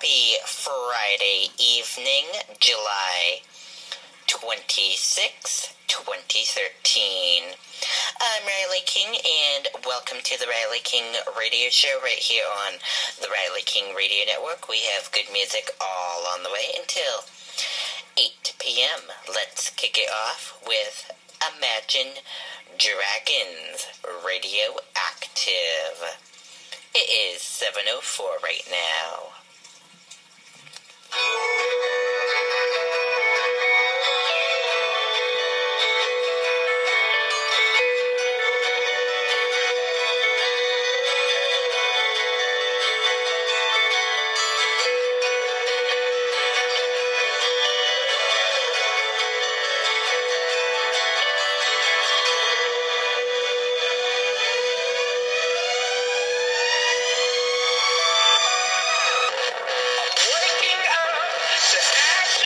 Happy Friday evening, July 26, 2013. I'm Riley King, and welcome to the Riley King Radio Show right here on the Riley King Radio Network. We have good music all on the way until 8 p.m. Let's kick it off with Imagine Dragons Radioactive. It is 7:04 right now.